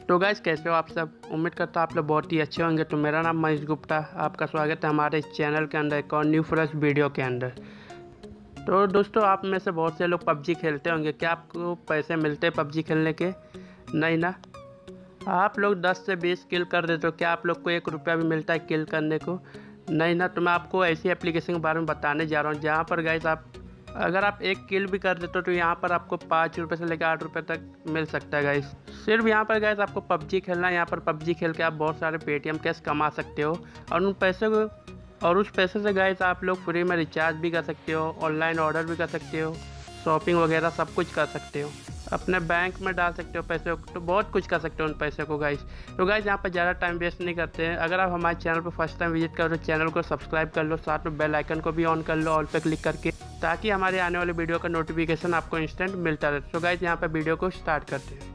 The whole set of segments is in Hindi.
तो गाइस कैसे हो आप सब। उम्मीद करता हूँ आप लोग बहुत ही अच्छे होंगे। तो मेरा नाम मनीष गुप्ता, आपका स्वागत है हमारे इस चैनल के अंदर एक और न्यू फ्रेश वीडियो के अंदर। तो दोस्तों, आप में से बहुत से लोग पबजी खेलते होंगे। क्या आपको पैसे मिलते हैं पबजी खेलने के? नहीं ना। आप लोग 10 से 20 किल कर देते हो, क्या आप लोग को 1 रुपया भी मिलता है किल करने को? नहीं ना। तो मैं आपको ऐसी एप्लीकेशन के बारे में बताने जा रहा हूँ जहाँ पर गाइस अगर आप 1 किल भी कर देते हो तो यहाँ पर आपको 5 रुपये से लेकर 8 रुपये तक मिल सकता है गाइस। सिर्फ यहाँ पर गाइस आपको पबजी खेलना है। यहाँ पर पबजी खेल के आप बहुत सारे पेटीएम कैश कमा सकते हो और उस पैसे से गाइस आप लोग फ्री में रिचार्ज भी कर सकते हो, ऑनलाइन ऑर्डर भी कर सकते हो, शॉपिंग वगैरह सब कुछ कर सकते हो, अपने बैंक में डाल सकते हो पैसे, तो बहुत कुछ कर सकते हो उन पैसे को गाइस। तो गाइस यहाँ पर ज़्यादा टाइम वेस्ट नहीं करते हैं। अगर आप हमारे चैनल पर फर्स्ट टाइम विजिट करो तो चैनल को सब्सक्राइब कर लो, साथ में बेल आइकन को भी ऑन कर लो ऑल पे क्लिक करके, ताकि हमारे आने वाले वीडियो का नोटिफिकेशन आपको इंस्टेंट मिलता रहे। तो गाइस यहाँ पर वीडियो को स्टार्ट करते हैं।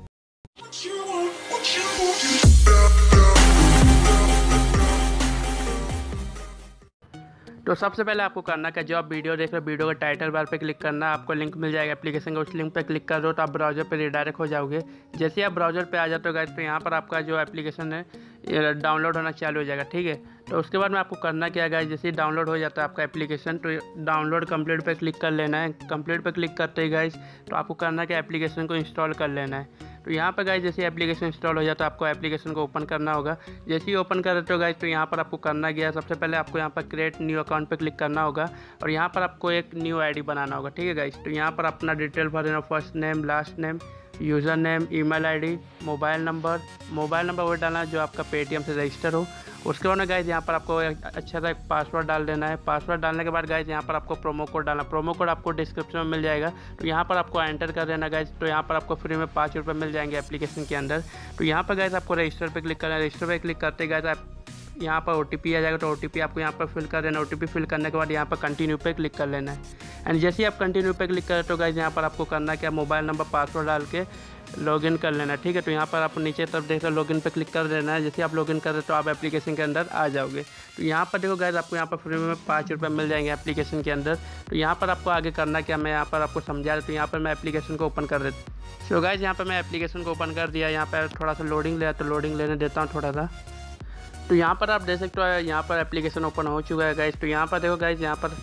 तो सबसे पहले आपको करना क्या, जो आप वीडियो देख रहे हो वीडियो का टाइटल बार पे क्लिक करना, आपको लिंक मिल जाएगा एप्लीकेशन का, उस लिंक पे क्लिक कर दो तो आप ब्राउज़र पे रिडायरेक्ट हो जाओगे। जैसे आप ब्राउज़र पे आ जाते हो गाइस तो यहाँ पर आपका जो एप्लीकेशन है डाउनलोड होना चालू हो जाएगा, ठीक है। तो उसके बाद में आपको करना क्या है गाइस, जैसे ही डाउनलोड हो जाता है आपका एप्लीकेशन तो डाउनलोड कंप्लीट पे क्लिक कर लेना है। कंप्लीट पे क्लिक करते ही गाइस तो आपको करना क्या, एप्लीकेशन को इंस्टॉल कर लेना है। तो यहाँ पर गाइस जैसे एप्लीकेशन इंस्टॉल हो जाता है आपको एप्लीकेशन को ओपन करना होगा। जैसे ही ओपन कर देते हो गाइस तो यहाँ पर आपको करना गया, सबसे पहले आपको यहाँ पर क्रिएट न्यू अकाउंट पे क्लिक करना होगा और यहाँ पर आपको एक न्यू आईडी बनाना होगा, ठीक है गाइस। तो यहाँ पर अपना डिटेल भर देना, first name, last name, user name, email ID, mobile number वो डालना जो आपका पेटीएम से रजिस्टर हो। उसके बाद में गाइस यहाँ पर आपको अच्छा सा एक पासवर्ड डाल देना है। पासवर्ड डालने के बाद गाइस यहाँ पर आपको प्रोमो कोड डालना, प्रोमो कोड आपको डिस्क्रिप्शन में मिल जाएगा। तो यहाँ पर आपको एंटर कर देना गाइस। तो यहाँ पर आपको फ्री में 5 रुपये मिल जाएंगे एप्लीकेशन के अंदर। तो यहाँ पर गाइस आपको रजिस्टर पे क्लिक करना है। रजिस्टर पे क्लिक करते गाइस आप यहाँ पर OTP आ जाएगा, तो OTP आपको यहाँ पर फिल कर देना। OTP फिल करने के बाद यहाँ पर कंटिन्यू पे क्लिक कर लेना है। एंड जैसे ही आप कंटिन्यू पे क्लिक करें तो गाइस यहाँ पर आपको करना क्या, मोबाइल नंबर पासवर्ड डाल के लॉगिन कर लेना है, ठीक है। तो यहाँ पर आप नीचे तरफ देख रहे हो लॉगिन पे क्लिक कर देना है। जैसे आप लॉगिन कर रहे हो तो आप एप्लीकेशन के अंदर आ जाओगे। तो यहाँ पर देखो गाइस आपको यहाँ पर फ्री में 5 रुपये मिल जाएंगे एप्लीकेशन के अंदर। तो यहाँ पर आपको आगे करना क्या, मैं यहाँ पर आपको समझा रहा हूँ। तो यहाँ पर मैं एप्लीकेशन को ओपन कर देता हूँ। तो गाइस यहाँ पर मैं एप्लीकेशन को ओपन कर दिया। यहाँ पर थोड़ा सा लोडिंग लिया तो लोडिंग लेने देता हूँ थोड़ा सा। तो यहाँ पर आप देख सकते हो यहाँ पर एप्लीकेशन ओपन हो चुका है गाइस। तो यहाँ पर देखो गाइस, यहाँ पर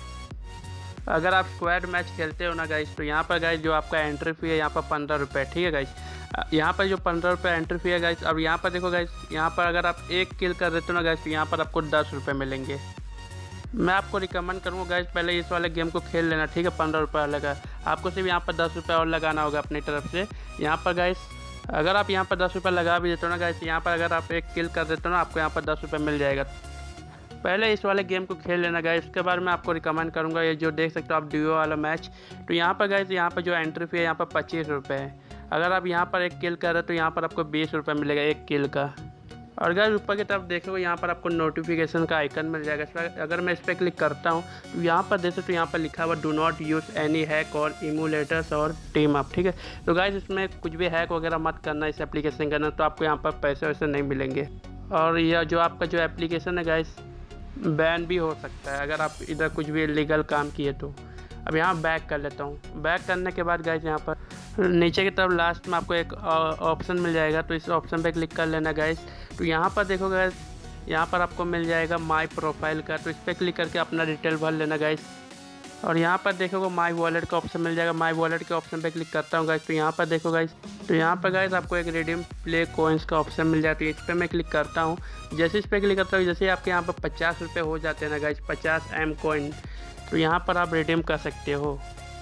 अगर आप स्क्वाड मैच खेलते हो ना गाइस तो यहाँ पर गाइस जो आपका एंट्री फी है यहाँ पर 15 रुपये, ठीक है गाइस। यहाँ पर जो 15 रुपये एंट्री फी है गाइस। अब यहाँ पर देखो गाइस, यहाँ पर अगर आप 1 किल कर देते हो ना गाइस तो यहाँ पर आपको 10 रुपये मिलेंगे। मैं आपको रिकमेंड करूँगा गाइस पहले इस वाले गेम को खेल लेना, ठीक है। 15 रुपये लगा, आपको सिर्फ यहाँ पर 10 रुपये और लगाना होगा अपनी तरफ से। यहाँ पर गाइस अगर आप यहाँ पर 10 रुपये लगा भी देते हो ना गाइस, यहाँ पर अगर आप 1 किल कर देते हो ना आपको यहाँ पर 10 रुपये मिल जाएगा। पहले इस वाले गेम को खेल लेना गाइस, उसके बाद मैं आपको रिकमेंड करूँगा ये जो देख सकते हो आप डुओ वाला मैच। तो यहाँ पर गाइस यहाँ पर जो एंट्री फी है यहाँ पर 25 रुपये है। अगर आप यहाँ पर 1 किल कर रहे हो तो यहाँ पर आपको 20 रुपये मिलेगा 1 किल का। और गाइस ऊपर की तरफ देखोगे यहाँ पर आपको नोटिफिकेशन का आइकन मिल जाएगा। अगर मैं इस पर क्लिक करता हूँ तो यहाँ पर देख सकते हो यहाँ पर लिखा हुआ do not use any hack और इमूलेटर्स और टीम अप, ठीक है। तो गाइस इसमें कुछ भी हैक वगैरह मत करना इस एप्लीकेशन का ना, तो आपको यहाँ पर पैसे वैसे नहीं मिलेंगे। और यह जो आपका जो एप्लीकेशन है गाइस बैन भी हो सकता है अगर आप इधर कुछ भी इलीगल काम किए तो। अब यहाँ बैक कर लेता हूँ। बैक करने के बाद गाइस यहाँ पर नीचे की तरफ लास्ट में आपको एक ऑप्शन मिल जाएगा, तो इस ऑप्शन पे क्लिक कर लेना गाइस। तो यहाँ पर देखो गाइस, यहाँ पर आपको मिल जाएगा माई प्रोफाइल का, तो इस पर क्लिक करके अपना डिटेल भर लेना गाइस। और यहाँ पर देखोगे माई वॉलेट का ऑप्शन मिल जाएगा। माई वॉलेट के ऑप्शन पे क्लिक करता हूँ गाइस। तो यहाँ पर देखो गाइस, तो यहाँ पर गाइस आपको एक रिडीम प्ले कॉइन्स का ऑप्शन मिल जाता है। इस पर मैं क्लिक करता हूँ। जैसे इस पर क्लिक करता हूँ, जैसे आपके यहाँ पर 50 रुपये हो जाते हैं ना गाइस, 50 M कॉइन, तो यहाँ पर आप रिडीम कर सकते हो।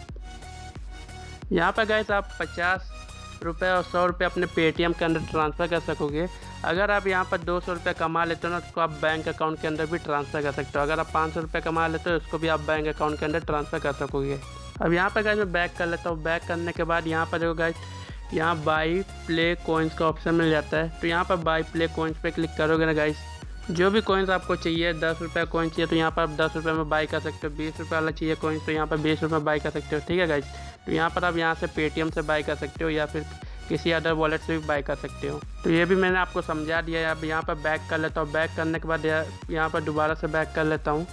यहाँ पर गाइस आप 50 रुपये और 100 रुपये अपने पेटीएम के अंदर ट्रांसफ़र कर सकोगे। अगर आप यहाँ पर 200 रुपये कमा लेते हो ना उसको आप बैंक अकाउंट के अंदर भी ट्रांसफ़र कर सकते हो। अगर आप 500 रुपये कमा लेते हो उसको भी आप बैंक अकाउंट के अंदर ट्रांसफ़र कर सकोगे। अब यहाँ पर गाइस मैं बैक कर लेता हूँ। बैक करने के बाद यहाँ पर देखो गाइस, यहाँ बाई प्ले कॉइन्स का ऑप्शन मिल जाता है। तो यहाँ पर बाई प्ले कॉइन्स पे क्लिक करोगे ना गाइस, जो भी कॉइन्स आपको चाहिए, 10 रुपये कॉइन चाहिए तो यहाँ पर आप 10 रुपये में बाई कर सकते हो। 20 रुपये वाला चाहिए कॉइन्स तो यहाँ पर 20 रुपये में बाई कर सकते हो, ठीक है गाइस। तो यहाँ पर आप यहाँ से पेटीएम से बाई कर सकते हो या फिर किसी अदर वॉलेट से भी बाई कर सकते हो। तो ये भी मैंने आपको समझा दिया है। अब यहाँ पर बैक कर लेता हूँ। बैक करने के बाद यहाँ पर दोबारा से बैक कर लेता हूँ।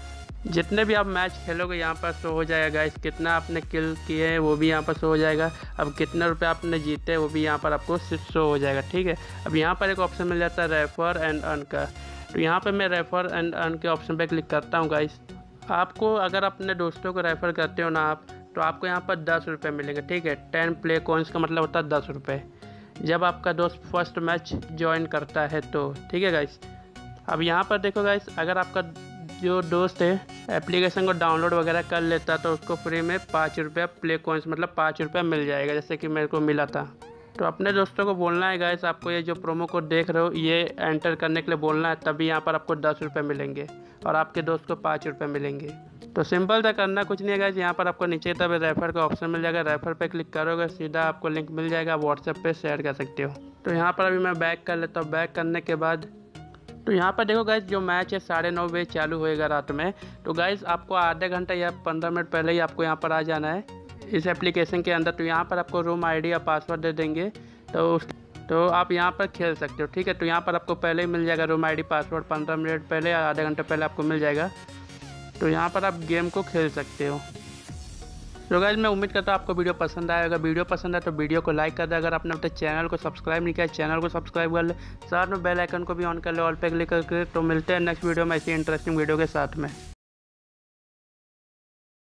जितने भी आप मैच खेलोगे यहाँ पर शो हो जाएगा गाइस, कितना आपने किल किए हैं वो भी यहाँ पर शो हो जाएगा। अब कितने रुपए आपने जीते वो भी यहाँ पर आपको शो हो जाएगा, ठीक है। अब यहाँ पर एक ऑप्शन मिल जाता है रेफर एंड अर्न का, तो यहाँ पर मैं रेफर एंड अर्न के ऑप्शन पर क्लिक करता हूँ गाइस। आपको अगर अपने दोस्तों को रेफ़र करते हो ना आप, तो आपको यहाँ पर 10 रुपये मिलेंगे, ठीक है। 10 प्ले कॉइन्स का मतलब होता है 10 रुपये, जब आपका दोस्त फर्स्ट मैच ज्वाइन करता है तो, ठीक है गाइस। अब यहाँ पर देखो गाइस, अगर आपका जो दोस्त है एप्लीकेशन को डाउनलोड वगैरह कर लेता तो उसको फ्री में 5 रुपये प्ले कॉइन्स मतलब 5 रुपये मिल जाएगा, जैसे कि मेरे को मिला था। तो अपने दोस्तों को बोलना है गाइस, आपको ये जो प्रोमो कोड देख रहे हो ये एंटर करने के लिए बोलना है, तभी यहाँ पर आपको 10 रुपये मिलेंगे और आपके दोस्त को 5 रुपये मिलेंगे। तो सिंपल था, करना कुछ नहीं है गाइस। यहाँ पर आपको नीचे तब रेफ़र का ऑप्शन मिल जाएगा, रेफ़र पे क्लिक करोगे सीधा आपको लिंक मिल जाएगा, व्हाट्सएप पे शेयर कर सकते हो। तो यहाँ पर अभी मैं बैक कर लेता हूँ। बैक करने के बाद तो यहाँ पर देखो गाइस, जो मैच है 9:30 बजे चालू होएगा रात में। तो गाइस आपको आधे घंटा या 15 मिनट पहले ही आपको यहाँ पर आ जाना है इस एप्लीकेशन के अंदर। तो यहाँ पर आपको रूम आईडी या पासवर्ड दे देंगे, तो आप यहाँ पर खेल सकते हो, ठीक है। तो यहाँ पर आपको पहले ही मिल जाएगा रूम आईडी पासवर्ड, 15 मिनट पहले या आधे घंटे पहले आपको मिल जाएगा। तो यहाँ पर आप गेम को खेल सकते हो। तो गाइस मैं उम्मीद करता हूँ आपको वीडियो पसंद आएगा। वीडियो पसंद आए तो वीडियो को लाइक कर दे। अगर आपने अब तक चैनल को सब्सक्राइब नहीं किया चैनल को सब्सक्राइब कर ले, साथ में बेल आइकन को भी ऑन कर ले, ऑल पे क्लिक करके। तो मिलते हैं नेक्स्ट वीडियो में ऐसी इंटरेस्टिंग वीडियो के साथ में।